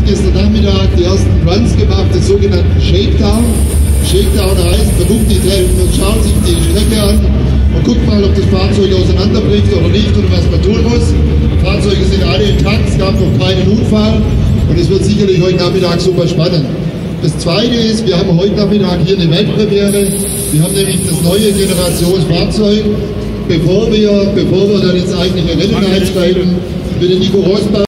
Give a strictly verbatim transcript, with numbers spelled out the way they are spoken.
gestern Nachmittag die ersten Runs gemacht, den sogenannten Shakedown. Shakedown heißt, man guckt die man schaut sich die Strecke an und guckt mal, ob das Fahrzeug auseinanderbricht oder nicht oder was man tun muss. Die Fahrzeuge sind alle intakt, es gab noch keinen Unfall und es wird sicherlich heute Nachmittag super spannend. Das zweite ist, wir haben heute Nachmittag hier eine Weltpremiere. Wir haben nämlich das neue Generationsfahrzeug. Bevor wir, bevor wir dann ins eigentliche Rennen einsteigen, wird Nico Rosbach